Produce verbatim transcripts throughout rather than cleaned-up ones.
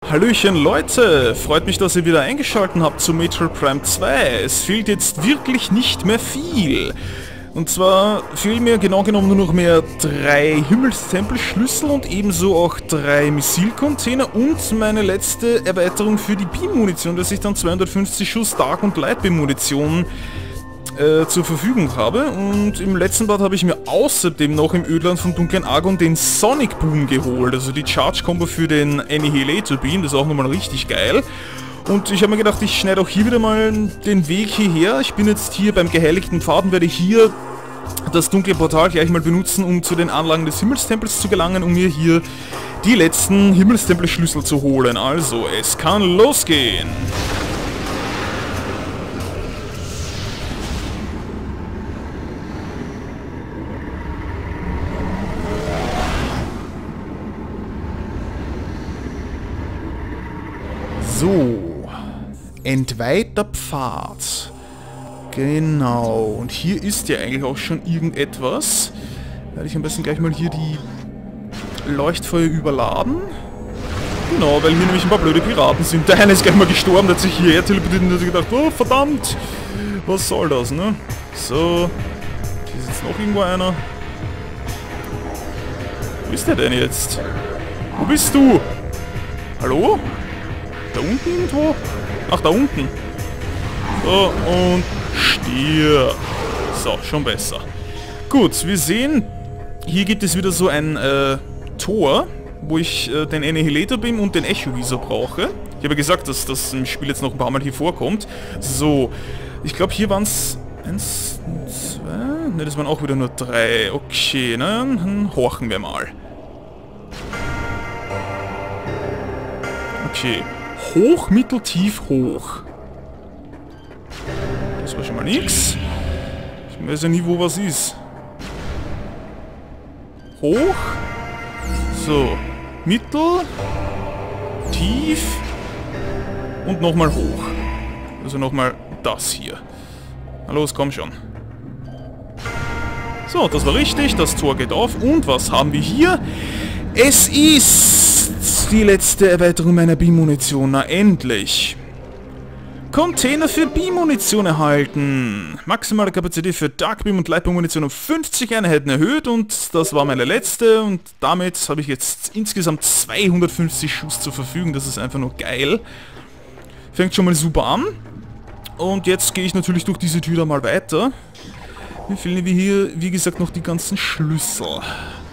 Hallöchen Leute, freut mich, dass ihr wieder eingeschaltet habt zu Metroid Prime zwei. Es fehlt jetzt wirklich nicht mehr viel. Und zwar fehlen mir genau genommen nur noch mehr drei Himmelstempelschlüssel und ebenso auch drei Missilcontainer und meine letzte Erweiterung für die Beam-Munition, dass ich dann zweihundertfünfzig Schuss Dark- und Light-Beam-Munition äh, zur Verfügung habe. Und im letzten Part habe ich mir außerdem noch im Ödland von Dunklen Argon den Sonic Boom geholt, also die Charge-Combo für den Annihilator Beam, das ist auch nochmal richtig geil. Und ich habe mir gedacht, ich schneide auch hier wieder mal den Weg hierher. Ich bin jetzt hier beim geheiligten Pfad und werde hier das dunkle Portal gleich mal benutzen, um zu den Anlagen des Himmelstempels zu gelangen, um mir hier die letzten Himmelstempelschlüssel zu holen. Also, es kann losgehen. So. Entweihter Pfad. Genau. Und hier ist ja eigentlich auch schon irgendetwas. Werde ich am besten gleich mal hier die Leuchtfeuer überladen. Genau, weil hier nämlich ein paar blöde Piraten sind. Der eine ist gleich mal gestorben, der hat sich hierher teleportiert und hat sich gedacht, oh verdammt, was soll das, ne? So. Hier ist jetzt noch irgendwo einer. Wo ist der denn jetzt? Wo bist du? Hallo? Da unten irgendwo? Ach, da unten. So, und stirb. So, schon besser. Gut, wir sehen, hier gibt es wieder so ein äh, Tor, wo ich äh, den Annihilator Beam und den Echo-Visor brauche. Ich habe gesagt, dass das im Spiel jetzt noch ein paar Mal hier vorkommt. So, ich glaube, hier waren es eins, zwei... Ne, das waren auch wieder nur drei. Okay, ne, dann horchen wir mal. Okay. Hoch, mittel, tief, hoch. Das war schon mal nix. Ich weiß ja nie, wo was ist. Hoch. So. Mittel. Tief. Und nochmal hoch. Also nochmal das hier. Na los, komm schon. So, das war richtig. Das Tor geht auf. Und was haben wir hier? Es ist die letzte Erweiterung meiner Beam-Munition. Na, endlich. Container für Beam-Munition erhalten. Maximale Kapazität für Dark Beam und Light Beam Munition um fünfzig Einheiten erhöht und das war meine letzte und damit habe ich jetzt insgesamt zweihundertfünfzig Schuss zur Verfügung. Das ist einfach nur geil. Fängt schon mal super an. Und jetzt gehe ich natürlich durch diese Tür da mal weiter. Mir fehlen wie hier, wie gesagt, noch die ganzen Schlüssel.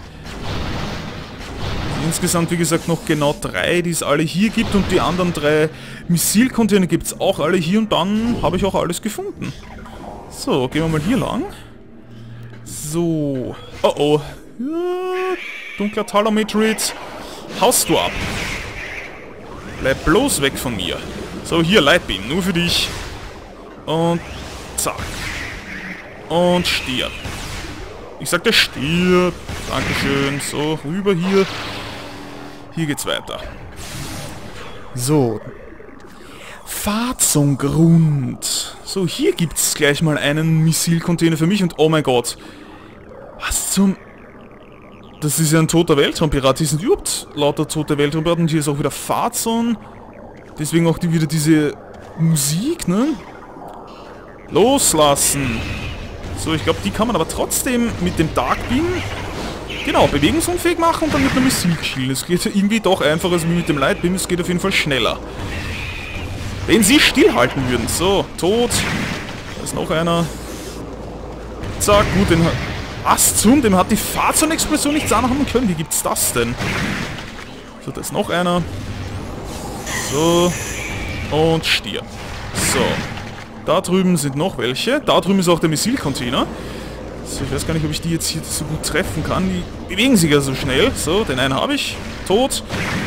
Insgesamt, wie gesagt, noch genau drei, die es alle hier gibt und die anderen drei Missilcontainer gibt es auch alle hier und dann habe ich auch alles gefunden. So, gehen wir mal hier lang. So. Oh oh. Ja, dunkler Talametrit. Haust du ab. Bleib bloß weg von mir. So, hier, Lightbeam, nur für dich. Und zack. Und stirb. Ich sagte stirb. Dankeschön. So, rüber hier. Hier geht's weiter. So. Fahrt zum Grund. So, hier gibt's gleich mal einen Missilcontainer für mich und oh mein Gott. Was zum... Das ist ja ein toter Weltraumpirat. Hier sind überhaupt lauter tote Weltraumpiraten und hier ist auch wieder Fahrzone. Deswegen auch die, wieder diese Musik, ne? Loslassen. So, ich glaube, die kann man aber trotzdem mit dem Dark Beam... Genau, bewegungsunfähig machen und dann mit einem Missil schielen. Es geht irgendwie doch einfacher als mit dem Lightbeam, es geht auf jeden Fall schneller. Wenn sie stillhalten würden. So, tot. Da ist noch einer. Zack, gut, den hat... Was zum? Dem hat die Fahrzeugexplosion nichts anhaben können. Wie gibt's das denn? So, da ist noch einer. So. Und stirb. So. Da drüben sind noch welche. Da drüben ist auch der Missilcontainer. So, ich weiß gar nicht, ob ich die jetzt hier so gut treffen kann. Die bewegen sich ja so schnell. So, den einen habe ich. Tot.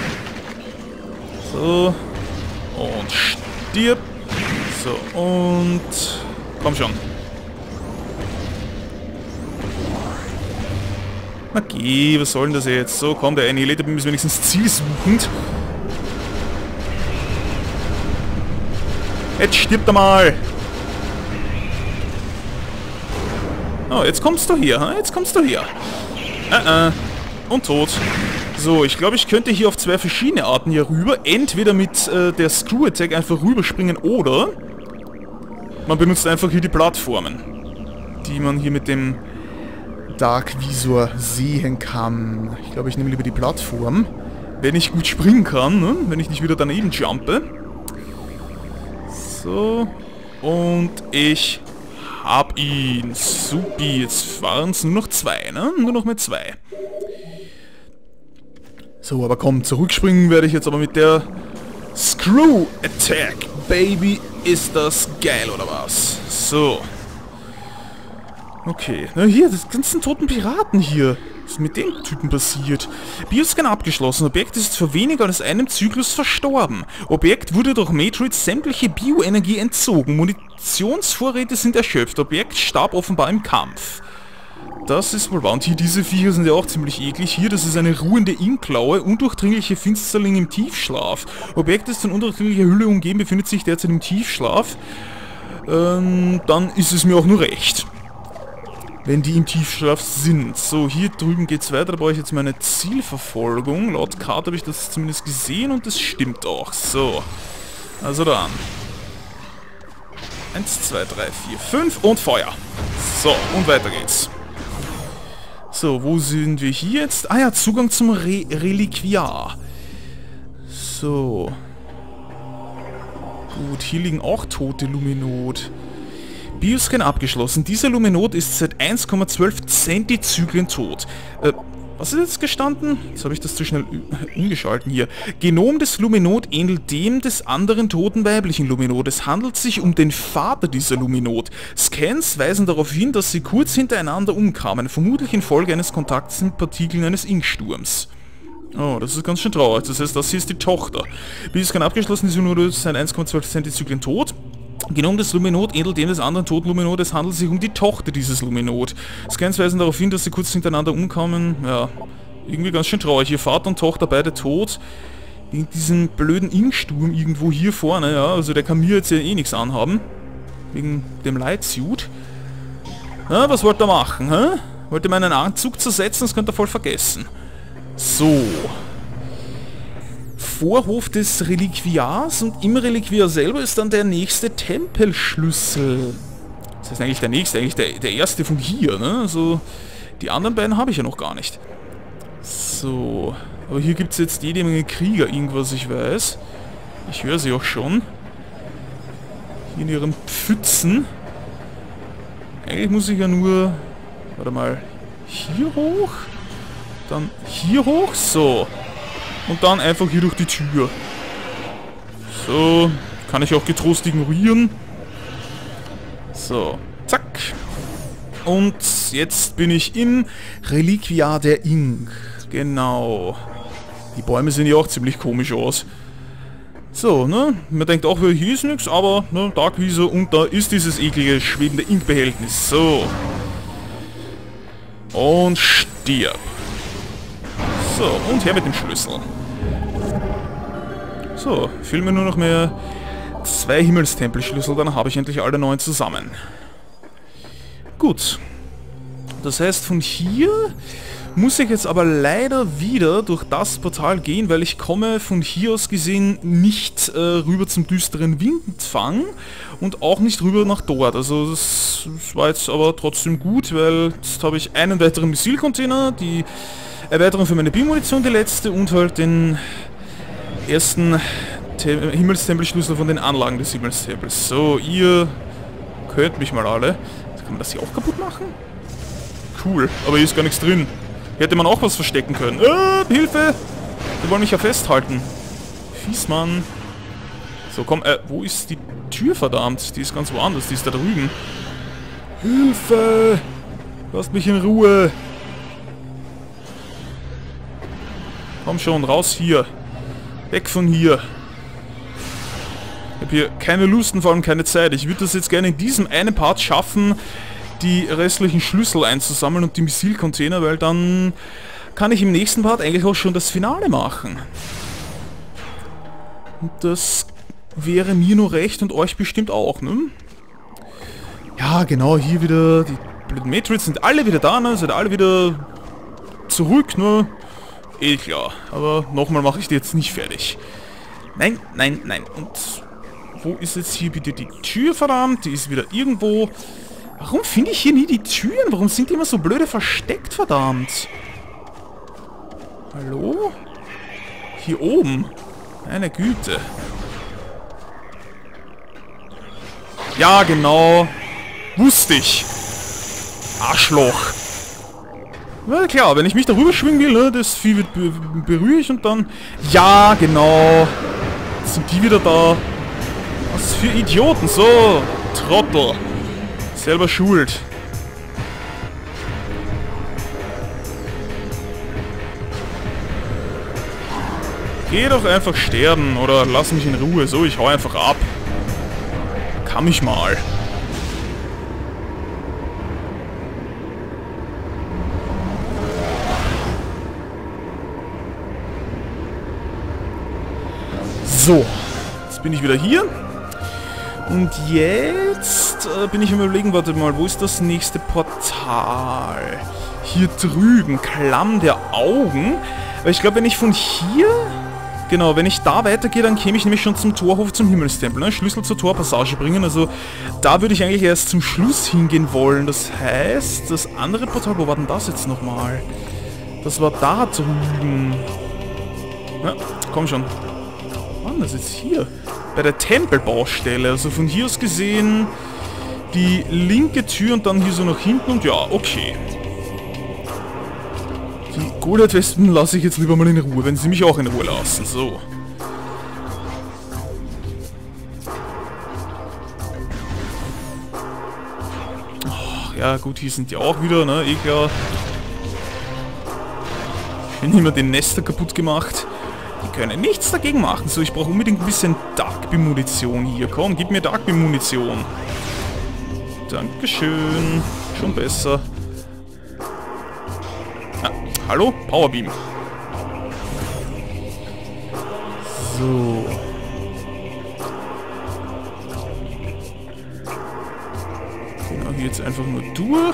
So. Und stirb. So, und... Komm schon. Na geh, was soll denn das jetzt? So, komm, der Annihilator Beam ist wenigstens zielsuchend. Jetzt stirbt er mal. Oh, jetzt kommst du hier, hm? Jetzt kommst du hier. Äh, äh. Und tot. So, ich glaube, ich könnte hier auf zwei verschiedene Arten hier rüber. Entweder mit äh, der Screw Attack einfach rüberspringen oder man benutzt einfach hier die Plattformen, die man hier mit dem Dark Visor sehen kann. Ich glaube, ich nehme lieber die Plattform, wenn ich gut springen kann, ne? Wenn ich nicht wieder daneben jumpe. So, und ich hab ihn. Supi, jetzt waren es nur noch zwei, ne? Nur noch mit zwei. So, aber komm, zurückspringen werde ich jetzt aber mit der Screw Attack. Baby, ist das geil, oder was? So. Okay, na hier, das ganzen toten Piraten hier. Was ist mit dem Typen passiert? Bioscan abgeschlossen. Objekt ist vor weniger als einem Zyklus verstorben. Objekt wurde durch Matrix sämtliche Bioenergie entzogen. Munitionsvorräte sind erschöpft. Objekt starb offenbar im Kampf. Das ist wohl wahr. Und hier, diese Viecher sind ja auch ziemlich eklig. Hier, das ist eine ruhende Inklaue, undurchdringliche Finsterling im Tiefschlaf. Objekt ist von undurchdringlicher Hülle umgeben, befindet sich derzeit im Tiefschlaf. Ähm, dann ist es mir auch nur recht, wenn die im Tiefschlaf sind. So, hier drüben geht's weiter. Da brauche ich jetzt meine Zielverfolgung. Laut Karte habe ich das zumindest gesehen und das stimmt auch. So, also dann. Eins, zwei, drei, vier, fünf und Feuer. So, und weiter geht's. So, wo sind wir hier jetzt? Ah ja, Zugang zum Re Reliquiar. So. Gut, hier liegen auch tote Luminot. Bioscan abgeschlossen. Dieser Luminot ist seit eins Komma zwölf Zentizyklen tot. Äh, was ist jetzt gestanden? Jetzt habe ich das zu schnell umgeschalten hier. Genom des Luminot ähnelt dem des anderen toten weiblichen Luminot. Es handelt sich um den Vater dieser Luminot. Scans weisen darauf hin, dass sie kurz hintereinander umkamen, vermutlich infolge eines Kontakts mit Partikeln eines Inksturms. Oh, das ist ganz schön traurig. Das heißt, das hier ist die Tochter. Bioscan abgeschlossen, dieser Luminot ist seit eins Komma zwölf Zentizyklen tot. Genom des Luminot ähnelt dem des anderen toten Luminot, es handelt sich um die Tochter dieses Luminot. Scans weisen darauf hin, dass sie kurz hintereinander umkamen. Ja, irgendwie ganz schön traurig. Hier Vater und Tochter beide tot. Wegen diesem blöden Inksturm irgendwo hier vorne, ja. Also der kann mir jetzt ja eh nichts anhaben. Wegen dem Lightsuit. Ja, was wollt ihr machen, hä? Wollt ihr meinen Anzug zersetzen? Das könnt ihr voll vergessen. So. Vorhof des Reliquiars und im Reliquiar selber ist dann der nächste Tempelschlüssel. Das heißt eigentlich der nächste, eigentlich der, der erste von hier, ne? Also die anderen beiden habe ich ja noch gar nicht. So, aber hier gibt es jetzt jede Menge Krieger, irgendwas ich weiß. Ich höre sie auch schon. Hier in ihren Pfützen. Eigentlich muss ich ja nur, warte mal, hier hoch, dann hier hoch, so. Und dann einfach hier durch die Tür. So, kann ich auch getrost ignorieren. So, zack. Und jetzt bin ich im Reliquiar der Ink. Genau. Die Bäume sehen ja auch ziemlich komisch aus. So, ne? Man denkt auch, hier ist nichts, aber ne, Dark Visor und da ist dieses eklige schwebende Inkbehältnis. So. Und stirb. So, und her mit dem Schlüssel. So, fehlen mir nur noch mehr zwei Himmelstempelschlüssel, dann habe ich endlich alle neun zusammen. Gut. Das heißt, von hier muss ich jetzt aber leider wieder durch das Portal gehen, weil ich komme von hier aus gesehen nicht äh, rüber zum düsteren Windfang und auch nicht rüber nach dort. Also das, das war jetzt aber trotzdem gut, weil jetzt habe ich einen weiteren Missilcontainer, die Erweiterung für meine Biomunition, die letzte, und halt den ersten Himmelstempelschlüssel von den Anlagen des Himmelstempels. So, ihr könnt mich mal alle. Kann man das hier auch kaputt machen? Cool, aber hier ist gar nichts drin. Hier hätte man auch was verstecken können. Äh, Hilfe! Die wollen mich ja festhalten. Fiesmann. So, komm, äh, wo ist die Tür, verdammt? Die ist ganz woanders, die ist da drüben. Hilfe! Lasst mich in Ruhe! Komm schon, raus hier. Weg von hier. Ich habe hier keine Lust und vor allem keine Zeit. Ich würde das jetzt gerne in diesem einen Part schaffen, die restlichen Schlüssel einzusammeln und die Missilcontainer, weil dann kann ich im nächsten Part eigentlich auch schon das Finale machen. Und das wäre mir nur recht und euch bestimmt auch, ne? Ja, genau, hier wieder die blöden Matrix sind alle wieder da, ne? Sind alle wieder zurück, ne? Eh klar. Aber nochmal mache ich die jetzt nicht fertig. Nein, nein, nein. Und wo ist jetzt hier bitte die Tür, verdammt? Die ist wieder irgendwo... Warum finde ich hier nie die Türen? Warum sind die immer so blöde versteckt, verdammt? Hallo? Hier oben. Meine Güte. Ja, genau. Wusste ich. Arschloch. Na klar, wenn ich mich darüber schwingen will, ne, das Vieh wird be berühre ich und dann... Ja, genau. Jetzt sind die wieder da. Was für Idioten. So, Trottel. Selber schuld. Geh doch einfach sterben oder lass mich in Ruhe. So, ich hau einfach ab. Kann mich mal. So, jetzt bin ich wieder hier. Und jetzt äh, bin ich am Überlegen, warte mal, wo ist das nächste Portal? Hier drüben, Klamm der Augen. Weil ich glaube, wenn ich von hier... Genau, wenn ich da weitergehe, dann käme ich nämlich schon zum Torhof zum Himmelstempel. Ne? Schlüssel zur Torpassage bringen. Also da würde ich eigentlich erst zum Schluss hingehen wollen. Das heißt, das andere Portal, wo war denn das jetzt nochmal? Das war da drüben. Ja, komm schon. Wann ist jetzt hier? Bei der Tempelbaustelle. Also von hier aus gesehen die linke Tür und dann hier so nach hinten und ja, okay. Die Goliath-Wespen lasse ich jetzt lieber mal in Ruhe, wenn sie mich auch in Ruhe lassen. So. Ach, ja gut, hier sind die auch wieder, ne? Eh klar. Schön immer den Nester kaputt gemacht. Die können nichts dagegen machen. So, ich brauche unbedingt ein bisschen Darkbeam-Munition hier. Komm, gib mir Darkbeam-Munition. Dankeschön. Schon besser. Ah, hallo? Powerbeam. So. Genau, hier jetzt einfach nur durch.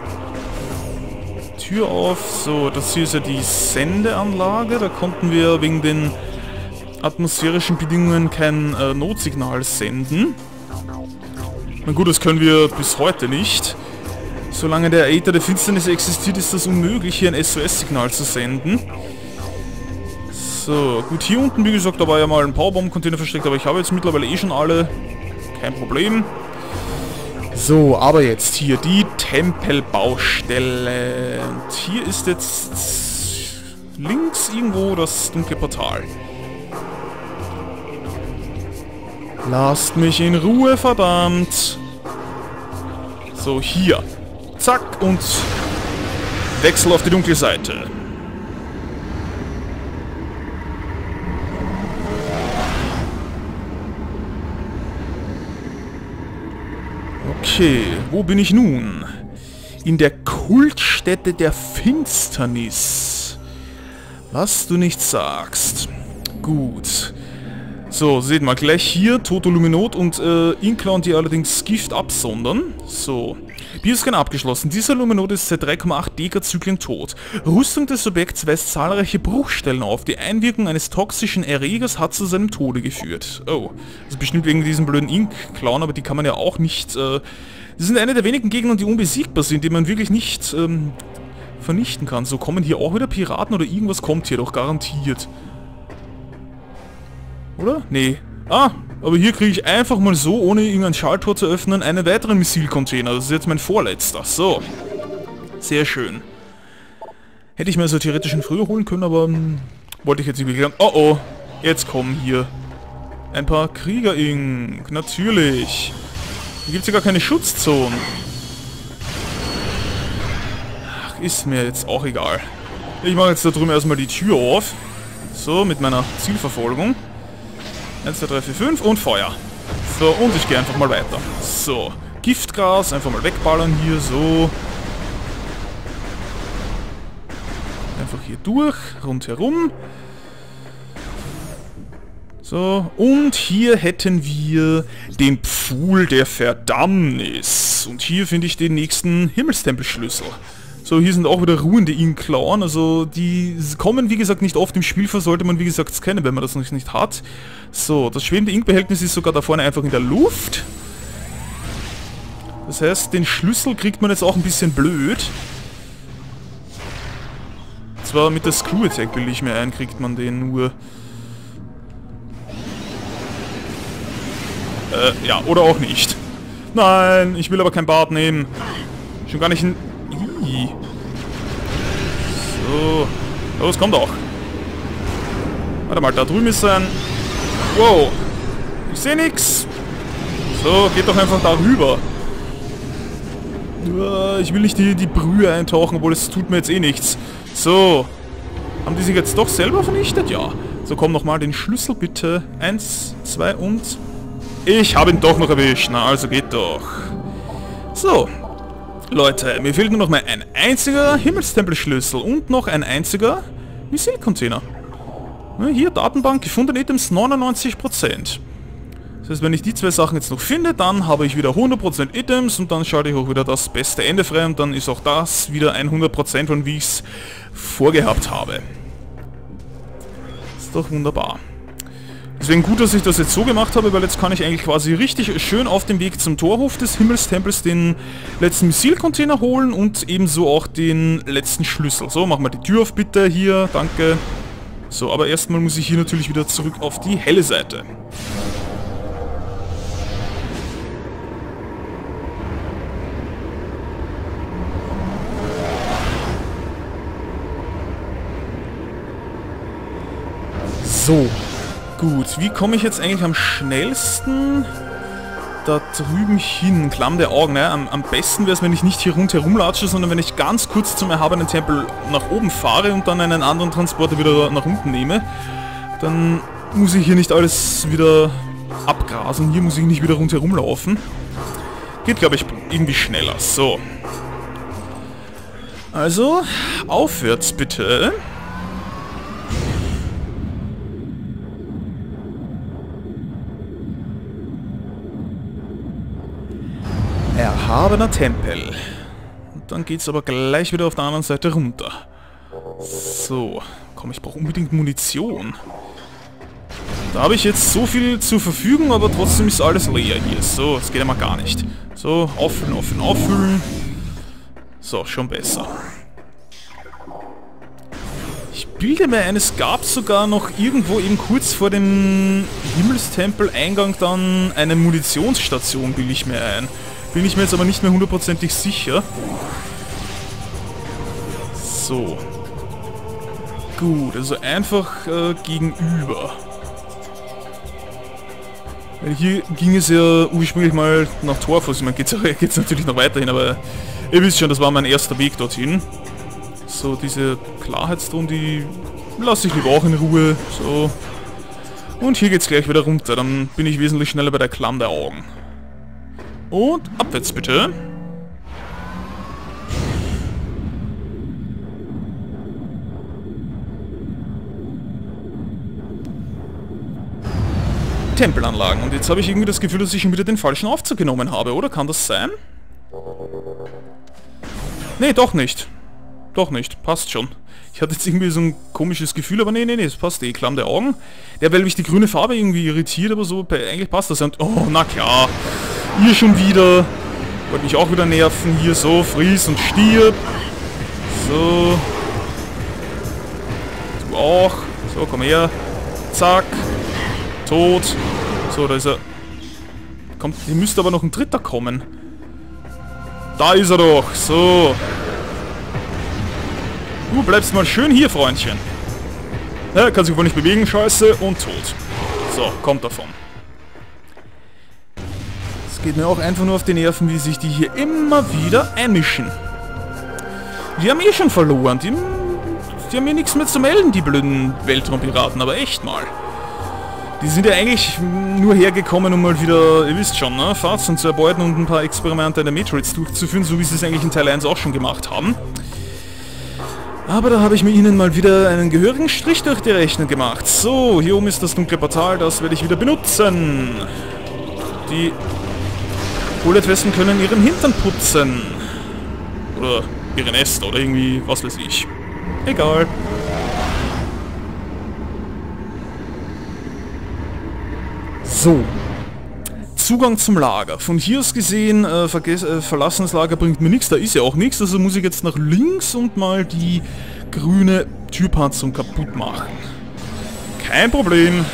Tür auf. So, das hier ist ja die Sendeanlage. Da konnten wir wegen den atmosphärischen Bedingungen kein äh, Notsignal senden. Na gut, das können wir bis heute nicht. Solange der Äther der Finsternis existiert, ist das unmöglich, hier ein S O S-Signal zu senden. So, gut, hier unten, wie gesagt, da war ja mal ein Powerbomb-Container versteckt, aber ich habe jetzt mittlerweile eh schon alle. Kein Problem. So, aber jetzt hier die Tempelbaustelle. Und hier ist jetzt links irgendwo das dunkle Portal. Lasst mich in Ruhe, verdammt. So, hier. Zack, und Wechsel auf die dunkle Seite. Okay, wo bin ich nun? In der Kultstätte der Finsternis. Was du nicht sagst. Gut. So, seht mal, gleich hier Totoluminot und äh, Inklan, die allerdings Gift absondern. So. Bioscan abgeschlossen. Dieser Luminot ist seit drei Komma acht Dekazyklen tot. Rüstung des Objekts weist zahlreiche Bruchstellen auf. Die Einwirkung eines toxischen Erregers hat zu seinem Tode geführt. Oh, das ist bestimmt wegen diesem blöden Ink-Clown, aber die kann man ja auch nicht... Äh, das sind eine der wenigen Gegner, die unbesiegbar sind, die man wirklich nicht ähm, vernichten kann. So, kommen hier auch wieder Piraten oder irgendwas kommt hier doch garantiert. Oder? Nee. Ah, aber hier kriege ich einfach mal so, ohne irgendein Schalttor zu öffnen, einen weiteren Missilcontainer. Das ist jetzt mein vorletzter. So. Sehr schön. Hätte ich mir also theoretisch schon früher holen können, aber hm, wollte ich jetzt nicht wirklich. Oh oh, jetzt kommen hier ein paar Krieger-Ink. Natürlich. Hier gibt es ja gar keine Schutzzonen. Ach, ist mir jetzt auch egal. Ich mache jetzt da drüben erstmal die Tür auf. So, mit meiner Zielverfolgung. eins, zwei, drei, vier, fünf und Feuer. So, und ich gehe einfach mal weiter. So, Giftgas, einfach mal wegballern hier, so. Einfach hier durch, rundherum. So, und hier hätten wir den Pfuhl der Verdammnis. Und hier finde ich den nächsten Himmelstempelschlüssel. So, hier sind auch wieder ruhende Inklauen, also die kommen wie gesagt nicht oft im Spiel vor, sollte man wie gesagt kennen, wenn man das noch nicht hat. So, das schwebende Inkbehältnis ist sogar da vorne einfach in der Luft. Das heißt, den Schlüssel kriegt man jetzt auch ein bisschen blöd. Zwar mit der Screw Attack bilde ich mir ein, kriegt man den nur. Äh, ja, oder auch nicht. Nein, ich will aber kein Bad nehmen. Schon gar nicht ein... Ih. So. Los, komm doch. Warte mal, da drüben ist ein... Wow. Ich sehe nix. So, geht doch einfach darüber. Ich will nicht die, die Brühe eintauchen, obwohl es tut mir jetzt eh nichts. So. Haben die sich jetzt doch selber vernichtet? Ja. So, komm nochmal, den Schlüssel bitte. Eins, zwei und... Ich habe ihn doch noch erwischt. Na, also geht doch. So. Leute, mir fehlt nur noch mal ein einziger Himmelstempelschlüssel und noch ein einziger Missilcontainer. Hier, Datenbank, gefundene Items neunundneunzig Prozent. Das heißt, wenn ich die zwei Sachen jetzt noch finde, dann habe ich wieder hundert Prozent Items und dann schalte ich auch wieder das beste Ende frei und dann ist auch das wieder hundert Prozent von wie ich es vorgehabt habe. Ist doch wunderbar. Deswegen gut, dass ich das jetzt so gemacht habe, weil jetzt kann ich eigentlich quasi richtig schön auf dem Weg zum Torhof des Himmelstempels den letzten Missilcontainer holen und ebenso auch den letzten Schlüssel. So, mach mal die Tür auf bitte, hier, danke. So, aber erstmal muss ich hier natürlich wieder zurück auf die helle Seite. So. Gut, wie komme ich jetzt eigentlich am schnellsten da drüben hin? Klamm der Augen, ne? Am, am besten wäre es, wenn ich nicht hier rundherum latsche, sondern wenn ich ganz kurz zum erhabenen Tempel nach oben fahre und dann einen anderen Transporter wieder nach unten nehme. Dann muss ich hier nicht alles wieder abgrasen. Hier muss ich nicht wieder rundherum laufen. Geht, glaube ich, irgendwie schneller. So. Also, aufwärts bitte. Erhabener Tempel. Und dann geht's aber gleich wieder auf der anderen Seite runter. So. Komm, ich brauche unbedingt Munition. Da habe ich jetzt so viel zur Verfügung, aber trotzdem ist alles leer hier. So, das geht ja mal gar nicht. So, auffüllen, auffüllen, auffüllen. So, schon besser. Ich bilde mir ein, es gab sogar noch irgendwo eben kurz vor dem Himmelstempel-Eingang dann eine Munitionsstation, bilde ich mir ein. Bin ich mir jetzt aber nicht mehr hundertprozentig sicher. So. Gut, also einfach äh, gegenüber. Weil hier ging es ja ursprünglich mal nach Torfos. Ich meine, geht es geht's natürlich noch weiterhin, aber ihr wisst schon, das war mein erster Weg dorthin. So, diese Klarheitston, die lasse ich lieber auch in Ruhe. So. Und hier geht's gleich wieder runter. Dann bin ich wesentlich schneller bei der Klamm der Augen. Und abwärts bitte. Tempelanlagen. Und jetzt habe ich irgendwie das Gefühl, dass ich schon wieder den falschen Aufzug genommen habe, oder? Kann das sein? Nee, doch nicht. Doch nicht. Passt schon. Ich hatte jetzt irgendwie so ein komisches Gefühl, aber nee, nee, nee, es passt eh. Klamm der Augen. Ja, weil mich die grüne Farbe irgendwie irritiert, aber so, eigentlich passt das. Und, oh, na klar. Hier schon wieder. Wollte mich auch wieder nerven. Hier so, fries und stirb. So. Du auch. So, komm her. Zack. Tot. So, da ist er. Kommt, hier müsste aber noch ein dritter kommen. Da ist er doch. So. Du bleibst mal schön hier, Freundchen. Ja, kann sich wohl nicht bewegen, scheiße, und tot. So, kommt davon. Es geht mir auch einfach nur auf die Nerven, wie sich die hier immer wieder einmischen. Die haben eh schon verloren. Die, die haben hier nichts mehr zu melden, die blöden Weltraumpiraten, aber echt mal. Die sind ja eigentlich nur hergekommen, um mal wieder, ihr wisst schon, ne, Fahrzeuge zu erbeuten und ein paar Experimente in der Matrix durchzuführen, so wie sie es eigentlich in Teil eins auch schon gemacht haben. Aber da habe ich mir ihnen mal wieder einen gehörigen Strich durch die Rechnung gemacht. So, hier oben ist das dunkle Portal, das werde ich wieder benutzen. Die Bulletwesten können ihren Hintern putzen. Oder ihre Nester oder irgendwie, was weiß ich. Egal. So. Zugang zum Lager. Von hier aus gesehen, äh, vergess, äh, verlassenes Lager bringt mir nichts, da ist ja auch nichts, also muss ich jetzt nach links und mal die grüne Türpanzerung kaputt machen. Kein Problem.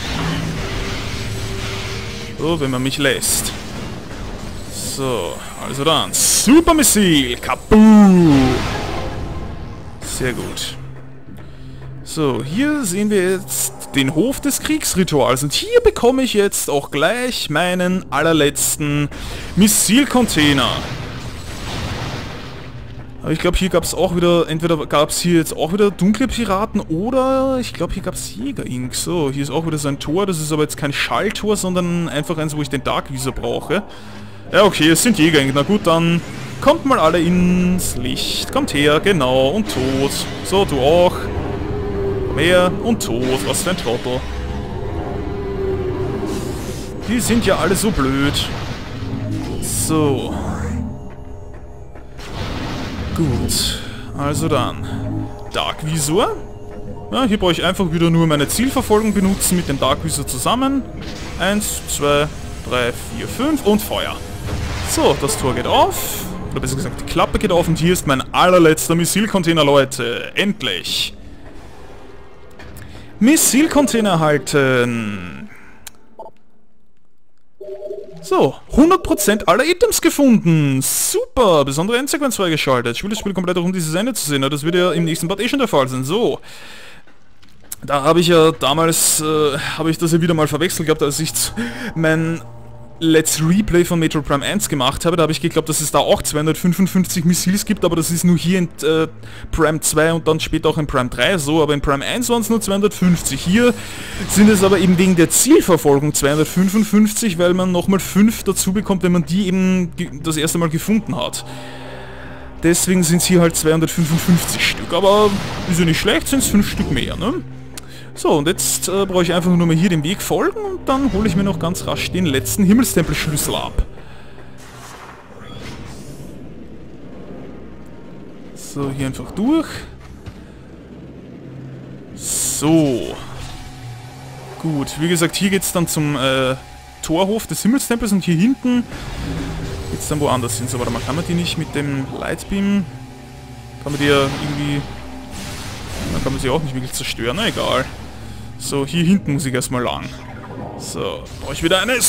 So, wenn man mich lässt. So, also dann, Supermissil, kaputt. Sehr gut. So, hier sehen wir jetzt den Hof des Kriegsrituals und hier bekomme ich jetzt auch gleich meinen allerletzten Missilcontainer. Aber ich glaube, hier gab es auch wieder, entweder gab es hier jetzt auch wieder dunkle Piraten oder ich glaube, hier gab es Jäger-Ink. So, hier ist auch wieder so ein Tor, das ist aber jetzt kein Schalltor, sondern einfach eins, wo ich den Darkvisor brauche. Ja, okay, es sind Jäger-Ink. Na gut, dann kommt mal alle ins Licht. Kommt her, genau, und tot. So, du auch. Mehr und tot, was für ein Trottel. Die sind ja alle so blöd. So. Gut. Also dann. Darkvisor. Ja, hier brauche ich einfach wieder nur meine Zielverfolgung benutzen mit dem Darkvisor zusammen. Eins, zwei, drei, vier, fünf und Feuer. So, das Tor geht auf. Oder besser gesagt, die Klappe geht auf und hier ist mein allerletzter Missilcontainer, Leute. Endlich. Missilcontainer erhalten. So, hundert Prozent aller Items gefunden. Super, besondere Endsequenz freigeschaltet. Ich will das Spiel komplett auch um dieses Ende zu sehen. Das wird ja im nächsten Part eh schon der Fall sein. So, da habe ich ja damals, äh, habe ich das ja wieder mal verwechselt gehabt, als ich mein Let's Replay von Metroid Prime eins gemacht habe. Da habe ich geglaubt, dass es da auch zweihundertfünfundfünfzig Missiles gibt, aber das ist nur hier in äh, Prime zwei und dann später auch in Prime drei so, aber in Prime eins waren es nur zweihundertfünfzig. Hier sind es aber eben wegen der Zielverfolgung zweihundertfünfundfünfzig, weil man nochmal fünf dazu bekommt, wenn man die eben das erste Mal gefunden hat. Deswegen sind es hier halt zweihundertfünfundfünfzig Stück, aber ist ja nicht schlecht, sind es fünf Stück mehr, ne? So, und jetzt äh, brauche ich einfach nur mal hier den Weg folgen und dann hole ich mir noch ganz rasch den letzten Himmelstempelschlüssel ab. So, hier einfach durch. So. Gut, wie gesagt, hier geht es dann zum äh, Torhof des Himmelstempels und hier hinten geht es dann woanders hin. So, warte mal, kann man die nicht mit dem Lightbeam... Kann man die ja irgendwie... Dann kann man sie auch nicht wirklich zerstören, na egal. So, hier hinten muss ich erstmal lang. So, brauche ich wieder eine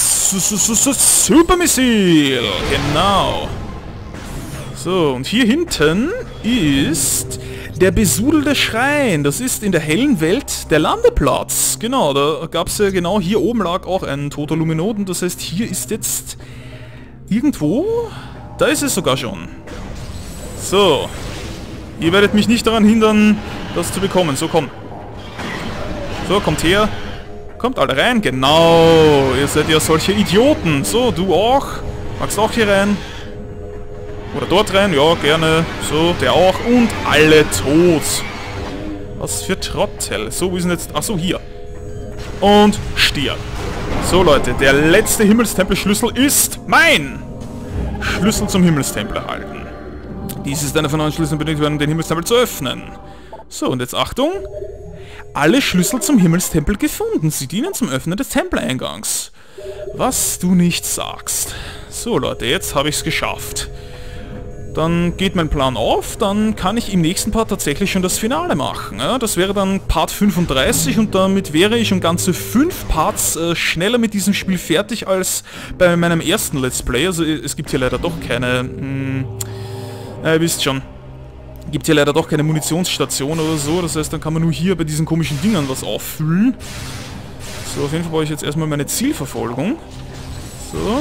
Supermissil. Genau. So, und hier hinten ist der besudelte Schrein. Das ist in der hellen Welt der Landeplatz. Genau, da gab es ja genau, hier oben lag auch ein toter Luminoten. Das heißt, hier ist jetzt irgendwo... Da ist es sogar schon. So. Ihr werdet mich nicht daran hindern, das zu bekommen. So, komm. So, kommt her. Kommt alle rein. Genau. Ihr seid ja solche Idioten. So, du auch. Magst auch hier rein? Oder dort rein? Ja, gerne. So, der auch. Und alle tot. Was für Trottel. So, wo ist denn jetzt... Achso, hier. Und stirb. So, Leute. Der letzte Himmelstempelschlüssel ist mein. Schlüssel zum Himmelstempel erhalten. Dies ist einer von neuen Schlüsseln benötigt werden, um den Himmelstempel zu öffnen. So, und jetzt Achtung. Alle Schlüssel zum Himmelstempel gefunden. Sie dienen zum Öffnen des Tempeleingangs. Was du nicht sagst. So, Leute, jetzt habe ich es geschafft. Dann geht mein Plan auf. Dann kann ich im nächsten Part tatsächlich schon das Finale machen. Ja, das wäre dann Part fünfunddreißig und damit wäre ich um ganze fünf Parts äh, schneller mit diesem Spiel fertig als bei meinem ersten Let's Play. Also es gibt hier leider doch keine... Mh, äh, ihr wisst schon. Gibt hier leider doch keine Munitionsstation oder so, das heißt, dann kann man nur hier bei diesen komischen Dingern was auffüllen. So, auf jeden Fall brauche ich jetzt erstmal meine Zielverfolgung. So.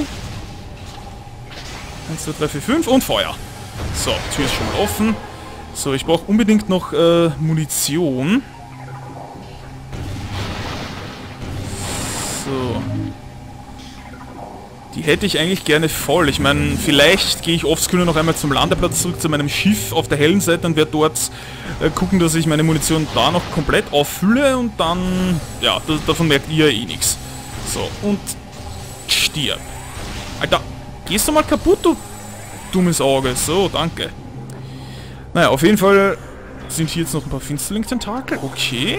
eins, zwei, drei, vier, fünf und Feuer. So, Tür ist schon mal offen. So, ich brauche unbedingt noch äh, Munition. So. Die hätte ich eigentlich gerne voll. Ich meine, vielleicht gehe ich offscreen noch einmal zum Landeplatz zurück zu meinem Schiff auf der hellen Seite und werde dort äh, gucken, dass ich meine Munition da noch komplett auffülle und dann, ja, das, davon merkt ihr eh nichts. So, und stirb. Alter, gehst du mal kaputt, du dummes Auge. So, danke. Naja, auf jeden Fall sind hier jetzt noch ein paar Finsterling-Tentakel. Okay.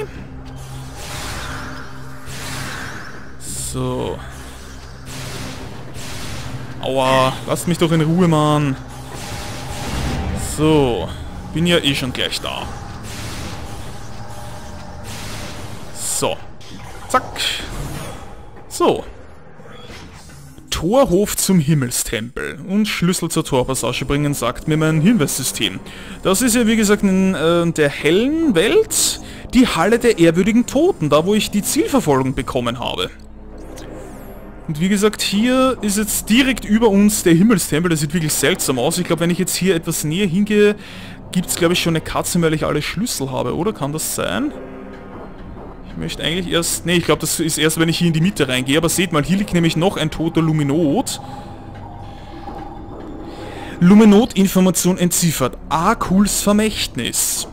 So. Aua, lasst mich doch in Ruhe, Mann. So. Bin ja eh schon gleich da. So. Zack. So. Torhof zum Himmelstempel und Schlüssel zur Torpassage bringen, sagt mir mein Hinweissystem. Das ist ja wie gesagt in äh, der hellen Welt die Halle der ehrwürdigen Toten, da wo ich die Zielverfolgung bekommen habe. Und wie gesagt, hier ist jetzt direkt über uns der Himmelstempel, das sieht wirklich seltsam aus. Ich glaube, wenn ich jetzt hier etwas näher hingehe, gibt es glaube ich schon eine Katze, weil ich alle Schlüssel habe, oder? Kann das sein? Ich möchte eigentlich erst... Ne, ich glaube, das ist erst, wenn ich hier in die Mitte reingehe. Aber seht mal, hier liegt nämlich noch ein toter Luminot. Luminot-Information entziffert. Akuls Vermächtnis.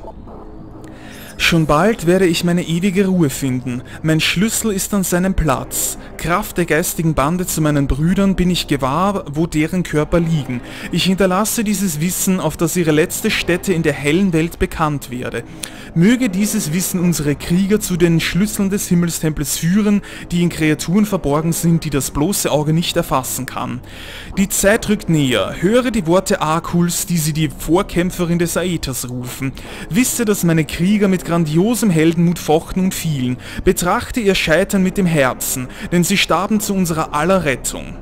Schon bald werde ich meine ewige Ruhe finden. Mein Schlüssel ist an seinem Platz. Kraft der geistigen Bande zu meinen Brüdern bin ich gewahr, wo deren Körper liegen. Ich hinterlasse dieses Wissen, auf das ihre letzte Stätte in der hellen Welt bekannt werde. Möge dieses Wissen unsere Krieger zu den Schlüsseln des Himmelstempels führen, die in Kreaturen verborgen sind, die das bloße Auge nicht erfassen kann. Die Zeit rückt näher. Höre die Worte Akuls, die sie die Vorkämpferin des Aethers rufen. Wisse, dass meine Krieger mit grandiosem Heldenmut fochten und fielen. Betrachte ihr Scheitern mit dem Herzen, denn sie starben zu unserer aller Rettung.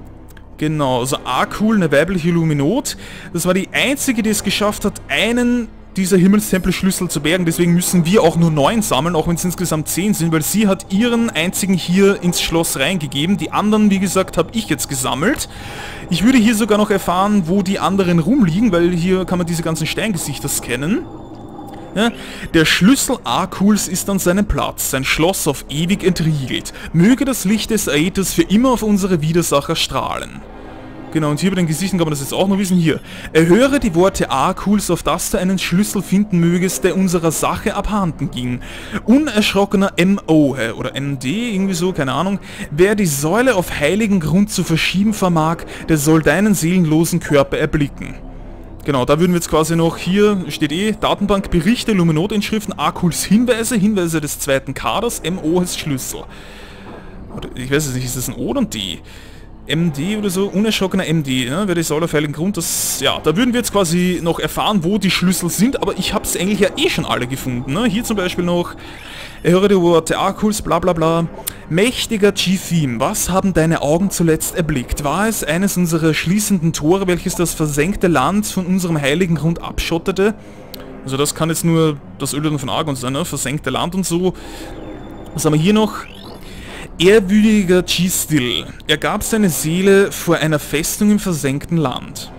Genau, also Akul, eine weibliche Luminot, das war die einzige, die es geschafft hat, einen dieser Himmelstempelschlüssel zu bergen, deswegen müssen wir auch nur neun sammeln, auch wenn es insgesamt zehn sind, weil sie hat ihren einzigen hier ins Schloss reingegeben. Die anderen, wie gesagt, habe ich jetzt gesammelt. Ich würde hier sogar noch erfahren, wo die anderen rumliegen, weil hier kann man diese ganzen Steingesichter scannen. Ja, der Schlüssel Akuls ist an seinem Platz, sein Schloss auf ewig entriegelt. Möge das Licht des Aethers für immer auf unsere Widersacher strahlen. Genau, und hier bei den Gesichtern kann man das jetzt auch noch wissen. Hier. Erhöre die Worte Akuls, auf dass du einen Schlüssel finden mögest, der unserer Sache abhanden ging. Unerschrockener M O, oder M D, irgendwie so, keine Ahnung. Wer die Säule auf heiligen Grund zu verschieben vermag, der soll deinen seelenlosen Körper erblicken. Genau, da würden wir jetzt quasi noch, hier steht eh, Datenbank, Berichte, Luminot-Inschriften, Akuls Hinweise, Hinweise des zweiten Kaders, M O ist Schlüssel. Oder, ich weiß es nicht, ist das ein O oder ein D? M D oder so, unerschrockener M D, ne? Wer die Säule auf heiligen Grund, das, ja, da würden wir jetzt quasi noch erfahren, wo die Schlüssel sind, aber ich habe es eigentlich ja eh schon alle gefunden, ne? Hier zum Beispiel noch, erhöre die Worte Akuls, bla bla bla. Mächtiger Chiefim, was haben deine Augen zuletzt erblickt? War es eines unserer schließenden Tore, welches das versenkte Land von unserem heiligen Grund abschottete? Also das kann jetzt nur das Öl von Argon sein, ne? Versenkte Land und so. Was haben wir hier noch? Ehrwürdiger Chistil, er gab seine Seele vor einer Festung im versenkten Land.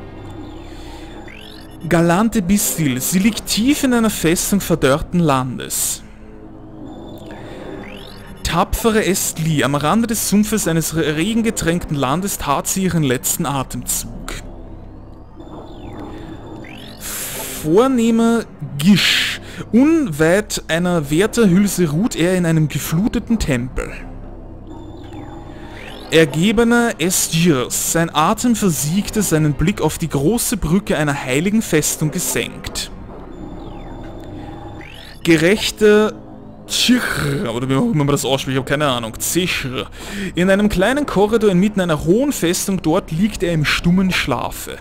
Galante Bistil, sie liegt tief in einer Festung verdörrten Landes. Tapfere Estli, am Rande des Sumpfes eines regengetränkten Landes tat sie ihren letzten Atemzug. Vornehmer Gisch, unweit einer Wärterhülse ruht er in einem gefluteten Tempel. Ergebener Esgirs, sein Atem versiegte, seinen Blick auf die große Brücke einer heiligen Festung gesenkt. Gerechter Tschichr, oder wie auch immer man das ausspricht, ich habe keine Ahnung, Tschichr. In einem kleinen Korridor inmitten einer hohen Festung, dort liegt er im stummen Schlafe.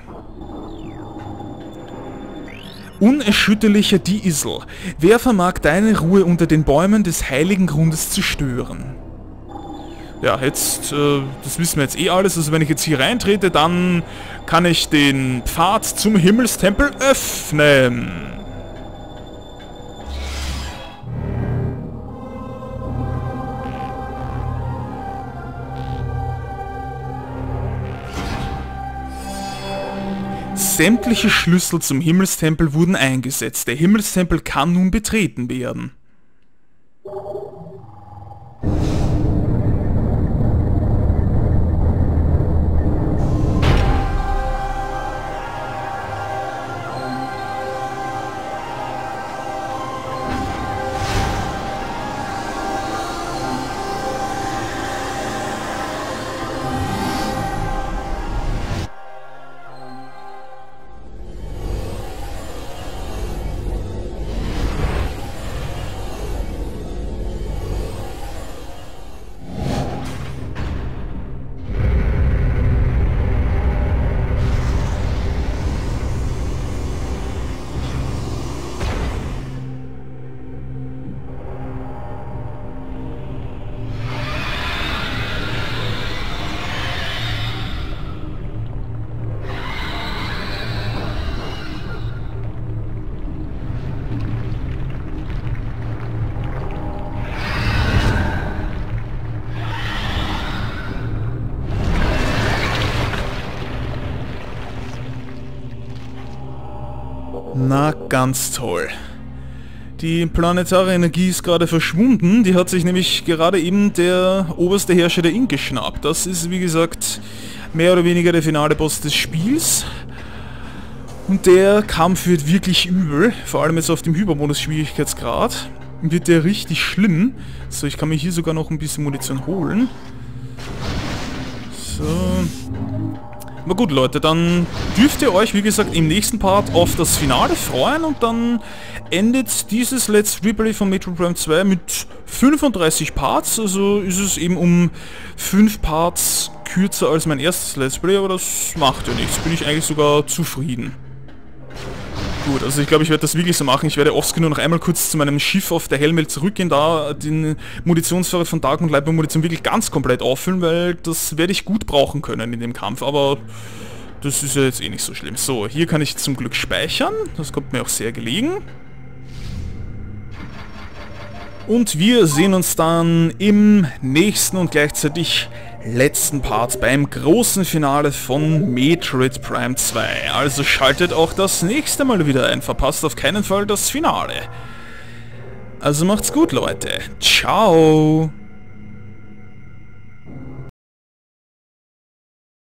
Unerschütterlicher Diesel, wer vermag deine Ruhe unter den Bäumen des heiligen Grundes zu stören? Ja, jetzt, äh, das wissen wir jetzt eh alles, also wenn ich jetzt hier reintrete, dann kann ich den Pfad zum Himmelstempel öffnen. Sämtliche Schlüssel zum Himmelstempel wurden eingesetzt. Der Himmelstempel kann nun betreten werden. Na, ganz toll. Die planetare Energie ist gerade verschwunden, die hat sich nämlich gerade eben der oberste Herrscher der Ink geschnappt. Das ist, wie gesagt, mehr oder weniger der finale Boss des Spiels. Und der Kampf wird wirklich übel, vor allem jetzt auf dem Hypermodus-Schwierigkeitsgrad. Wird der richtig schlimm. So, ich kann mir hier sogar noch ein bisschen Munition holen. So. Aber gut, Leute, dann dürft ihr euch, wie gesagt, im nächsten Part auf das Finale freuen und dann endet dieses Let's Replay von Metroid Prime zwei mit fünfunddreißig Parts, also ist es eben um fünf Parts kürzer als mein erstes Let's Play, aber das macht ja nichts, bin ich eigentlich sogar zufrieden. Gut, also ich glaube, ich werde das wirklich so machen. Ich werde offscreen nur noch einmal kurz zu meinem Schiff auf der Hellmail zurückgehen, da den Munitionsvorrat von Dark und Lightning Munition wirklich ganz komplett auffüllen, weil das werde ich gut brauchen können in dem Kampf, aber das ist ja jetzt eh nicht so schlimm. So, hier kann ich zum Glück speichern, das kommt mir auch sehr gelegen. Und wir sehen uns dann im nächsten und gleichzeitig letzten Part beim großen Finale von Metroid Prime zwei. Also schaltet auch das nächste Mal wieder ein, verpasst auf keinen Fall das Finale. Also macht's gut, Leute. Ciao!